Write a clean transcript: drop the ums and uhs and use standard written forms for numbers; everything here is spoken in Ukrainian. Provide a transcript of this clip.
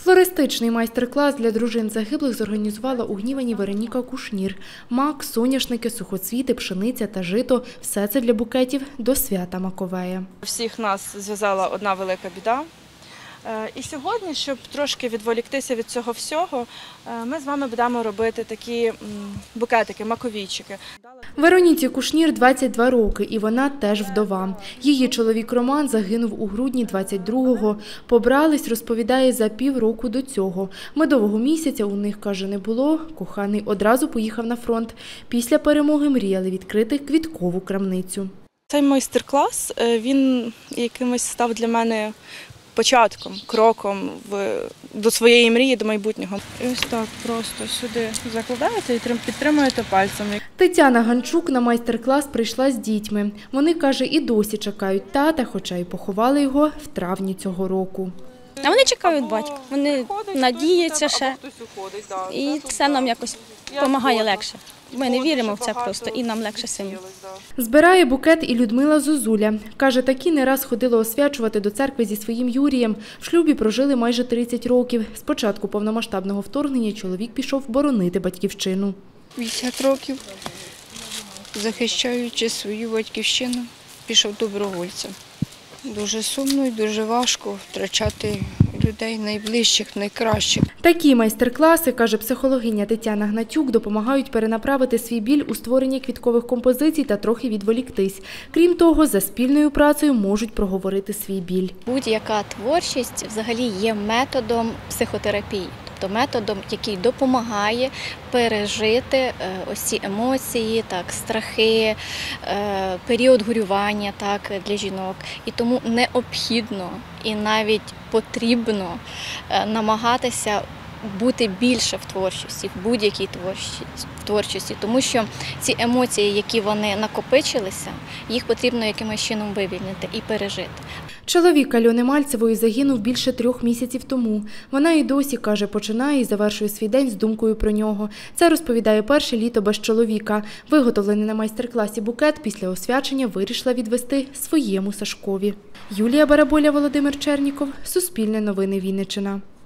Флористичний майстер-клас для дружин загиблих зорганізувала у Гнівані Вероніка Кушнір. Мак, соняшники, сухоцвіти, пшениця та жито – все це для букетів до свята Маковея. Всіх нас зв'язала одна велика біда. І сьогодні, щоб трошки відволіктися від цього всього, ми з вами будемо робити такі букетики, маковійчики. Вероніці Кушнір 22 роки, і вона теж вдова. Її чоловік Роман загинув у грудні 22-го. Побрались, розповідає, за півроку до цього. Медового місяця у них, каже, не було. Коханий одразу поїхав на фронт. Після перемоги мріяли відкрити квіткову крамницю. Цей майстер-клас, він якимось став для мене початком, кроком до своєї мрії, до майбутнього. І ось так просто сюди закладаєте і підтримуєте пальцями. Тетяна Ганчук на майстер-клас прийшла з дітьми. Вони, каже, і досі чекають тата, хоча й поховали його в травні цього року. А вони чекають батька, вони надіються ще, і це нам якось допомагає легше. Ми не віримо в це просто, і нам легше самі. Збирає букет і Людмила Зозуля. Каже, такі не раз ходила освячувати до церкви зі своїм Юрієм. В шлюбі прожили майже 30 років. З початку повномасштабного вторгнення чоловік пішов боронити батьківщину. 50 років, захищаючи свою батьківщину, пішов добровольцем. Дуже сумно і дуже важко втрачати людей найближчих, найкращих. Такі майстер-класи, каже психологиня Тетяна Гнатюк, допомагають перенаправити свій біль у створенні квіткових композицій та трохи відволіктись. Крім того, за спільною працею можуть проговорити свій біль. Будь-яка творчість взагалі є методом психотерапії. Тобто методом, який допомагає пережити ось ці емоції, так, страхи, період горювання так, для жінок. І тому необхідно і навіть потрібно намагатися бути більше в творчості, в будь-якій творчості, тому що ці емоції, які вони накопичилися, їх потрібно якимось чином вивільнити і пережити. Чоловік Альони Мальцевої загинув більше 3 місяців тому. Вона і досі, каже, починає і завершує свій день з думкою про нього. Це розповідає перше літо без чоловіка. Виготовлений на майстер-класі букет після освячення вирішила відвести своєму Сашкові. Юлія Бараболя, Володимир Черніков. Суспільне новини Вінниччина.